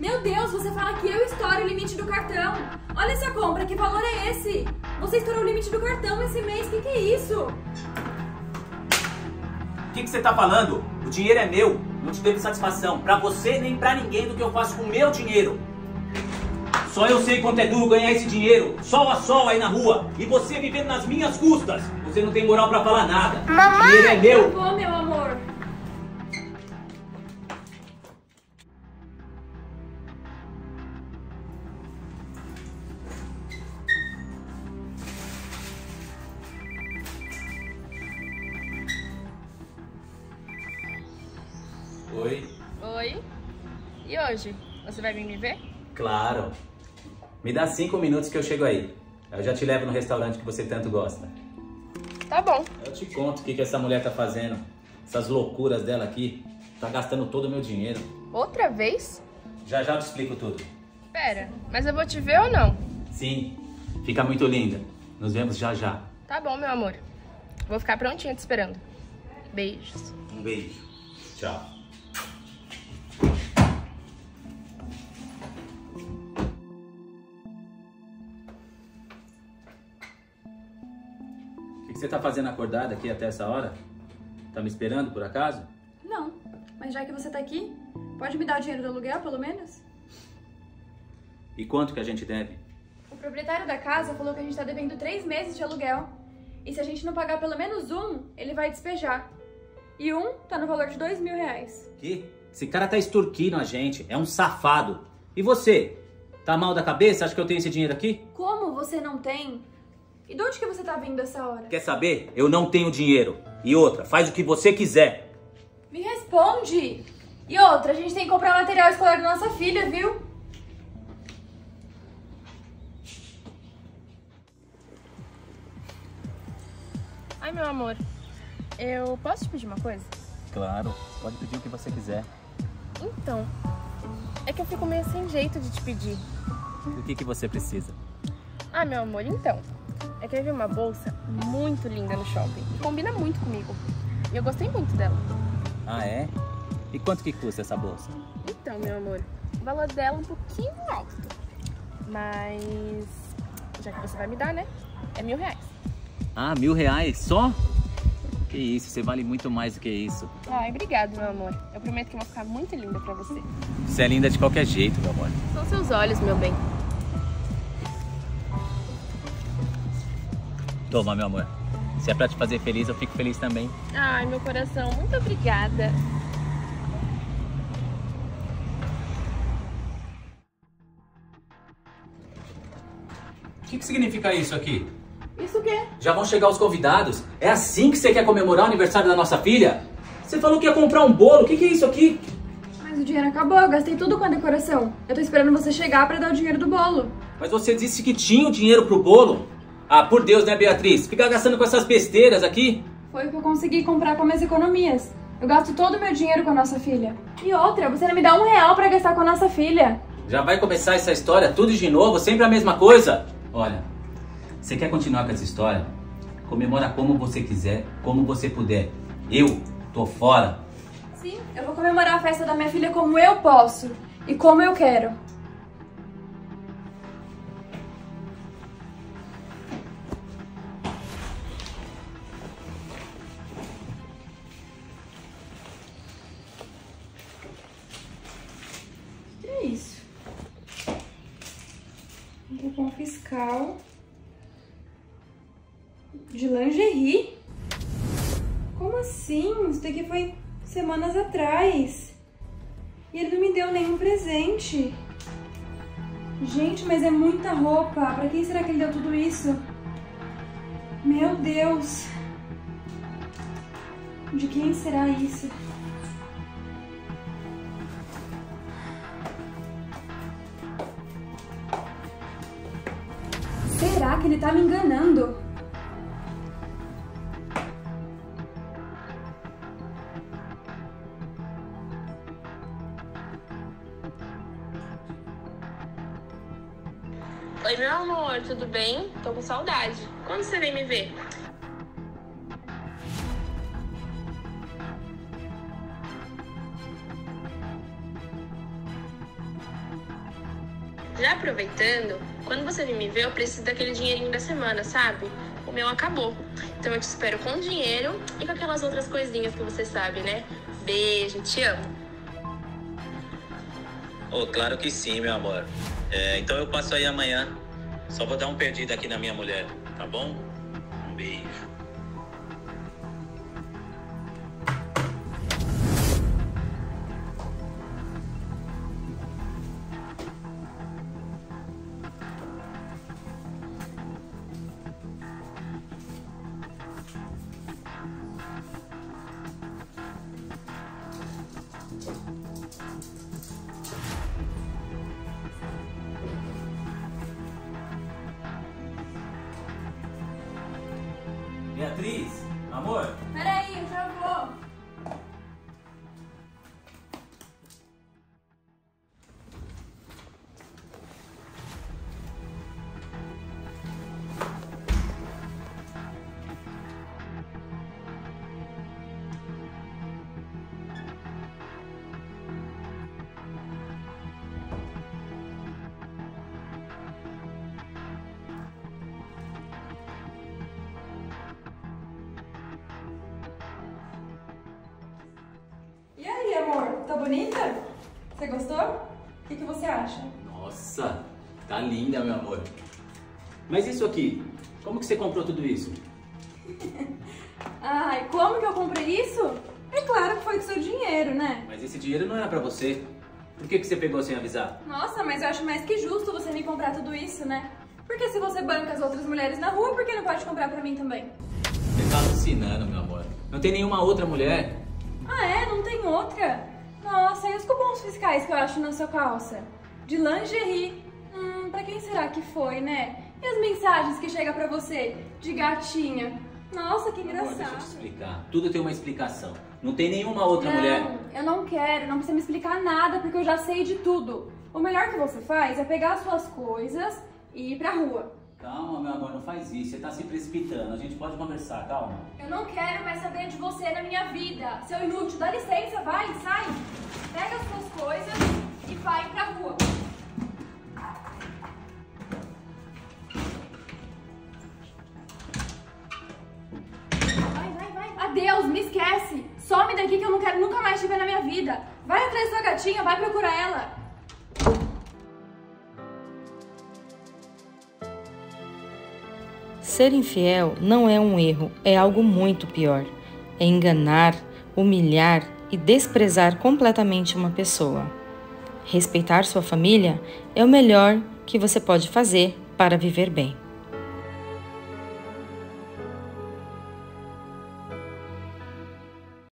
Meu Deus, você fala que eu estouro o limite do cartão. Olha essa compra, que valor é esse? Você estourou o limite do cartão esse mês, que é isso? O que você tá falando? O dinheiro é meu, não te devo satisfação. Pra você nem pra ninguém do que eu faço com o meu dinheiro. Só eu sei quanto é duro ganhar esse dinheiro, sol a sol aí na rua. E você vivendo nas minhas custas. Você não tem moral pra falar nada. Mamãe! O dinheiro é meu. Acabou, meu amor. Oi. Oi? E hoje? Você vai vir me ver? Claro. Me dá 5 minutos que eu chego aí. Eu já te levo no restaurante que você tanto gosta. Tá bom. Eu te conto o que essa mulher tá fazendo. Essas loucuras dela aqui. Tá gastando todo o meu dinheiro. Outra vez? Já eu te explico tudo. Pera, mas eu vou te ver ou não? Sim. Fica muito linda. Nos vemos já já. Tá bom, meu amor. Vou ficar prontinha te esperando. Beijos. Um beijo. Tchau. O que você tá fazendo acordada aqui até essa hora? Tá me esperando por acaso? Não, mas já que você tá aqui, pode me dar o dinheiro do aluguel, pelo menos? E quanto que a gente deve? O proprietário da casa falou que a gente tá devendo 3 meses de aluguel. E se a gente não pagar pelo menos um, ele vai despejar. E um tá no valor de R$2.000. Que? Esse cara tá extorquindo a gente. É um safado. E você? Tá mal da cabeça? Acha que eu tenho esse dinheiro aqui? Como você não tem? E de onde que você tá vindo essa hora? Quer saber? Eu não tenho dinheiro. E outra, faz o que você quiser. Me responde! E outra, a gente tem que comprar material escolar da nossa filha, viu? Ai, meu amor, eu posso te pedir uma coisa? Claro, pode pedir o que você quiser. Então, é que eu fico meio sem jeito de te pedir. O que você precisa? Ah, meu amor, então, é que eu vi uma bolsa muito linda no shopping. Combina muito comigo. E eu gostei muito dela. Ah, é? E quanto que custa essa bolsa? Então, meu amor, o valor dela é um pouquinho alto. Mas, já que você vai me dar, né? É R$1.000. Ah, R$1.000 só? Que isso, você vale muito mais do que isso. Ai, obrigado, meu amor. Eu prometo que eu vou ficar muito linda pra você. Você é linda de qualquer jeito, meu amor. São seus olhos, meu bem. Toma, meu amor. Se é pra te fazer feliz, eu fico feliz também. Ai, meu coração, muito obrigada. O que significa isso aqui? Isso o quê? Já vão chegar os convidados. É assim que você quer comemorar o aniversário da nossa filha? Você falou que ia comprar um bolo. O que é isso aqui? Mas o dinheiro acabou, eu gastei tudo com a decoração. Eu tô esperando você chegar pra dar o dinheiro do bolo. Mas você disse que tinha o dinheiro pro bolo. Ah, por Deus, né, Beatriz? Ficar gastando com essas besteiras aqui. Foi o que eu consegui comprar com minhas economias. Eu gasto todo o meu dinheiro com a nossa filha. E outra, você não me dá R$1 pra gastar com a nossa filha. Já vai começar essa história tudo de novo, sempre a mesma coisa? Olha, você quer continuar com essa história? Comemora como você quiser, como você puder. Eu tô fora. Sim, eu vou comemorar a festa da minha filha como eu posso e como eu quero. O que é isso? Um cupom fiscal de lingerie? Como assim? Isso daqui foi semanas atrás. E ele não me deu nenhum presente. Gente, mas é muita roupa. Pra quem será que ele deu tudo isso? Meu Deus. De quem será isso? Será que ele tá me enganando? Oi, meu amor, tudo bem? Tô com saudade. Quando você vem me ver? Já aproveitando, quando você vir me ver, eu preciso daquele dinheirinho da semana, sabe? O meu acabou. Então eu te espero com dinheiro e com aquelas outras coisinhas que você sabe, né? Beijo, te amo. Oh, claro que sim, meu amor. Então eu passo aí amanhã. Só vou dar um perdido aqui na minha mulher, tá bom? Um beijo. Beatriz, amor. Peraí, eu já vou. E aí, amor? Tá bonita? Você gostou? O que você acha? Nossa, tá linda, meu amor. Mas isso aqui, como que você comprou tudo isso? Ai, como que eu comprei isso? É claro que foi com seu dinheiro, né? Mas esse dinheiro não era pra você. Por que você pegou sem avisar? Nossa, mas eu acho mais que justo você me comprar tudo isso, né? Porque se você banca as outras mulheres na rua, por que não pode comprar pra mim também? Você tá alucinando, meu amor. Não tem nenhuma outra mulher. Ah, é? Não tem outra? Nossa, e os cupons fiscais que eu acho na sua calça? De lingerie. Pra quem será que foi, né? E as mensagens que chegam pra você de gatinha? Nossa, que Amor, engraçado. deixa eu te explicar. Tudo tem uma explicação. Não tem nenhuma outra mulher. Não, eu não quero, não precisa me explicar nada, porque eu já sei de tudo. O melhor que você faz é pegar as suas coisas e ir pra rua. Calma, meu amor, não faz isso. Você tá se precipitando. A gente pode conversar, calma. Eu não quero mais saber de você na minha vida. Seu inútil, dá licença, vai, sai. Pega as suas coisas e vai pra rua. Vai. Adeus, me esquece. Some daqui que eu não quero nunca mais te ver na minha vida. Vai atrás da sua gatinha, vai procurar ela. Ser infiel não é um erro, é algo muito pior. É enganar, humilhar e desprezar completamente uma pessoa. Respeitar sua família é o melhor que você pode fazer para viver bem.